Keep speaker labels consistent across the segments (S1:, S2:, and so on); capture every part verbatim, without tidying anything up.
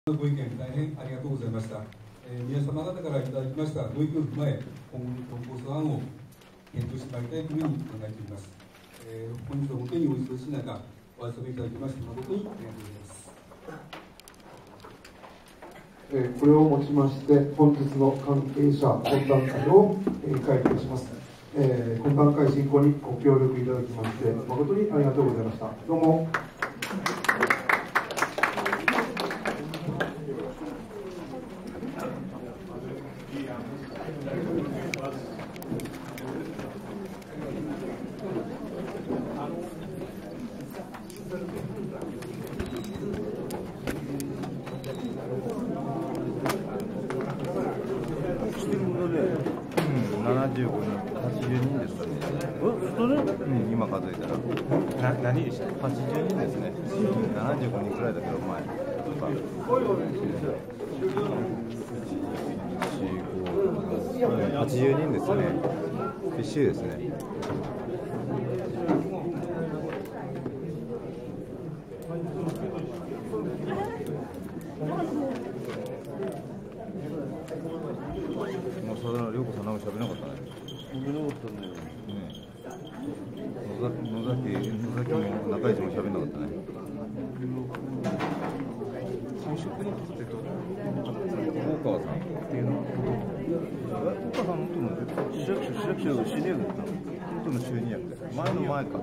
S1: ご意見大変ありがとうございました。えー、皆様方からいただきましたご意見を踏まえ、今後の投稿案を検討してまいりたいというふうに考えております。えー、本日は本当にお忙しい中、お集めいただきまして誠にありがとうございます。
S2: えー、これをもちまして、本日の関係者懇談会を、えー、開催します。えー、懇談会進行にご協力いただきまして、誠にありがとうございました。どうも。
S3: ななじゅうごにん、はちじゅうにんですかね。うん、今数えたら。な、何でした？はちじゅうにんですね。ななじゅうごにんくらいだけど、前。はちじゅうにんですね。フィッシュですね。もうそれは涼子さんなんか喋らなかったね。喋らなかったね。ね。野崎、野崎も中市も喋らなかったね。就職の人ってどう？大川さんっていうのは。大川さんのとの市役所市役所の司令部だったの。との就任役で。前の前か。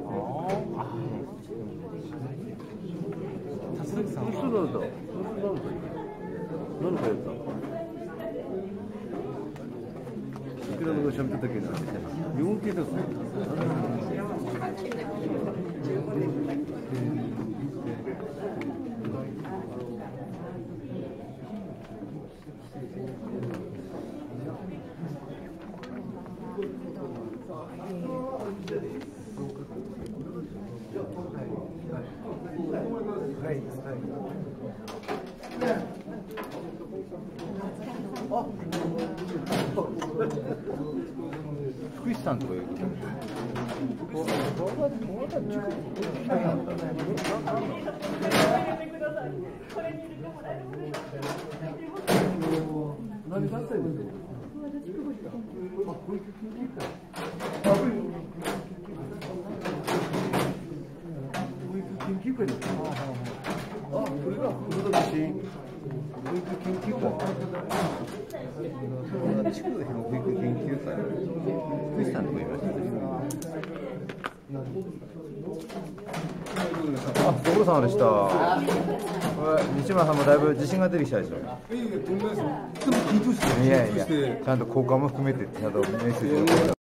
S3: 田崎さんは。そうなんだ。何かやった？いくらのが喋ってたけど、よんけいだぞ。はい。あ、福士さんとかいうこと。何があったんですか。研究会ですか。あ、これが福田氏。保育研究会。地区の保育研究会。福士さんとかいましたね。あ、ご苦労様でした。西村さんもだいぶ自信が出てきたでしょ。
S1: いやいや、とんでもないですよ。でも緊張して、
S3: いやいや、ちゃんと交換も含めて、ちゃんとメッセージを。